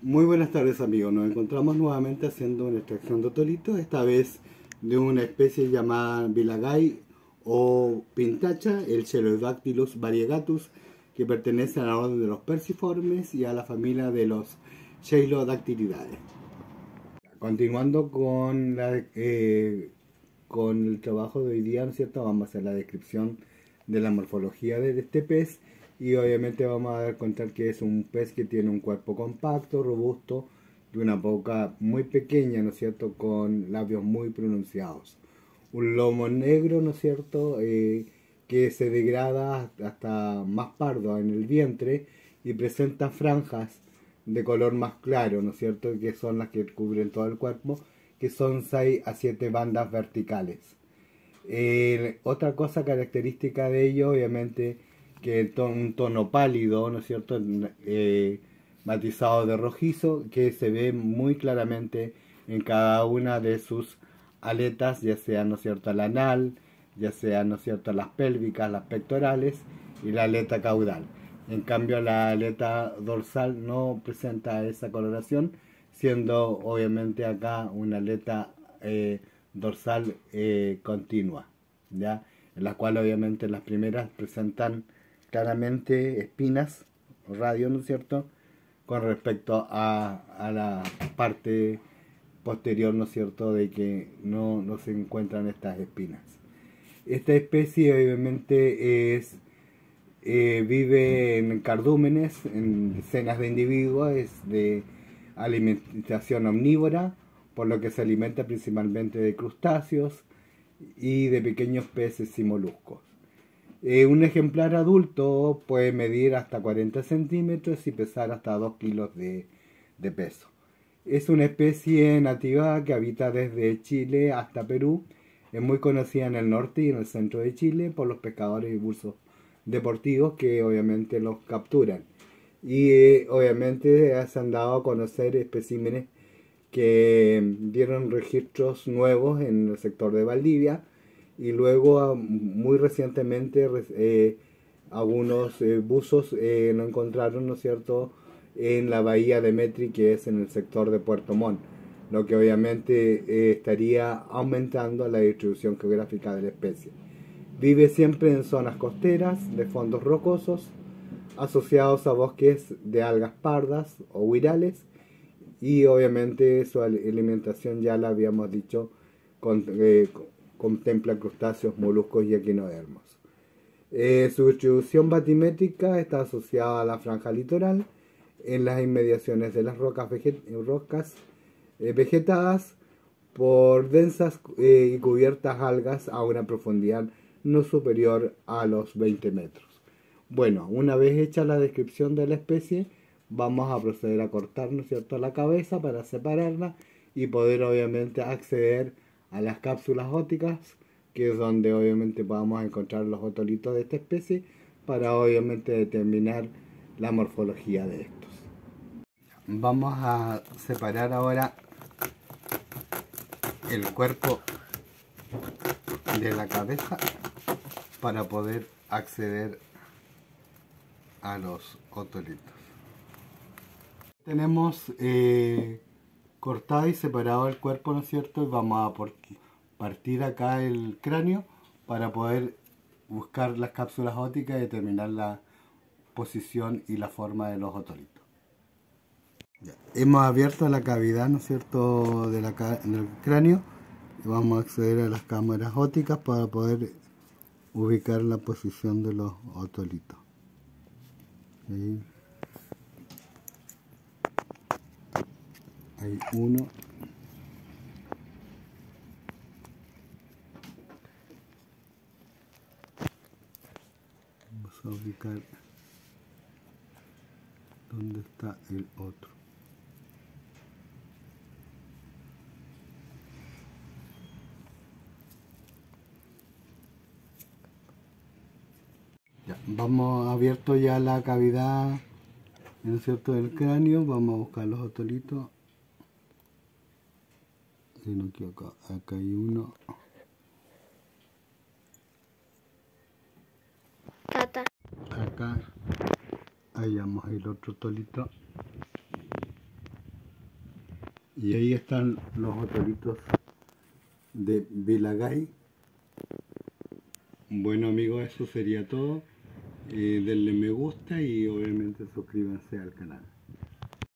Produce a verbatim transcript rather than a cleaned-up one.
Muy buenas tardes amigos, nos encontramos nuevamente haciendo una extracción de otolito, esta vez de una especie llamada Vilagay o pintacha, el Chelodactylus variegatus, que pertenece a la orden de los perciformes y a la familia de los Chelodactylidae. Continuando con, la, eh, con el trabajo de hoy día, ¿no es cierto? Vamos a hacer la descripción de la morfología de este pez. Y obviamente vamos a dar cuenta que es un pez que tiene un cuerpo compacto, robusto, de una boca muy pequeña, ¿no es cierto?, con labios muy pronunciados. Un lomo negro, ¿no es cierto?, eh, que se degrada hasta más pardo en el vientre y presenta franjas de color más claro, ¿no es cierto?, que son las que cubren todo el cuerpo, que son seis a siete bandas verticales. Eh, otra cosa característica de ello, obviamente, que un tono pálido, ¿no es cierto?, eh, matizado de rojizo, que se ve muy claramente en cada una de sus aletas, ya sea, ¿no es cierto?, la anal, ya sea, ¿no es cierto?, las pélvicas, las pectorales y la aleta caudal. En cambio, la aleta dorsal no presenta esa coloración, siendo obviamente acá una aleta eh, dorsal eh, continua, ¿ya? En la cual obviamente las primeras presentan claramente espinas o radios, ¿no es cierto?, con respecto a, a la parte posterior, ¿no es cierto?, de que no, no se encuentran estas espinas. Esta especie obviamente es eh, vive en cardúmenes, en decenas de individuos, es de alimentación omnívora, por lo que se alimenta principalmente de crustáceos y de pequeños peces y moluscos. Eh, un ejemplar adulto puede medir hasta cuarenta centímetros y pesar hasta dos kilos de, de peso. Es una especie nativa que habita desde Chile hasta Perú. Es muy conocida en el norte y en el centro de Chile por los pescadores y buzos deportivos que obviamente los capturan. Y eh, obviamente se han dado a conocer especímenes que dieron registros nuevos en el sector de Valdivia, y luego muy recientemente eh, algunos eh, buzos eh, lo encontraron, ¿no es cierto?, en la bahía de Metri, que es en el sector de Puerto Montt, lo que obviamente eh, estaría aumentando la distribución geográfica de la especie. Vive siempre en zonas costeras de fondos rocosos asociados a bosques de algas pardas o huirales, y obviamente su alimentación, ya la habíamos dicho, con, eh, contempla crustáceos, moluscos y equinodermos. Eh, su distribución batimétrica está asociada a la franja litoral, en las inmediaciones de las rocas, veget rocas eh, vegetadas por densas eh, y cubiertas algas a una profundidad no superior a los veinte metros. Bueno, una vez hecha la descripción de la especie, vamos a proceder a cortar, ¿no es cierto?, la cabeza para separarla y poder obviamente acceder a las cápsulas ópticas, que es donde obviamente podamos encontrar los otolitos de esta especie, para obviamente determinar la morfología de estos. Vamos a separar ahora el cuerpo de la cabeza para poder acceder a los otolitos. Tenemos eh, cortado y separado el cuerpo, ¿no es cierto? Y vamos a por, partir acá el cráneo para poder buscar las cápsulas ópticas y determinar la posición y la forma de los otolitos. Ya. Hemos abierto la cavidad, ¿no es cierto?, de la, del cráneo, y vamos a acceder a las cámaras ópticas para poder ubicar la posición de los otolitos. Ahí. Hay uno. Vamos a ubicar dónde está el otro. Ya, vamos abierto ya la cavidad, ¿no es cierto?, del cráneo. Vamos a buscar los otolitos. Si no equivoco, acá hay uno. Tata. Acá hallamos el otro otolito. Y ahí están los otolitos de Vilagay. Bueno amigos, eso sería todo. Eh, denle me gusta y obviamente suscríbanse al canal.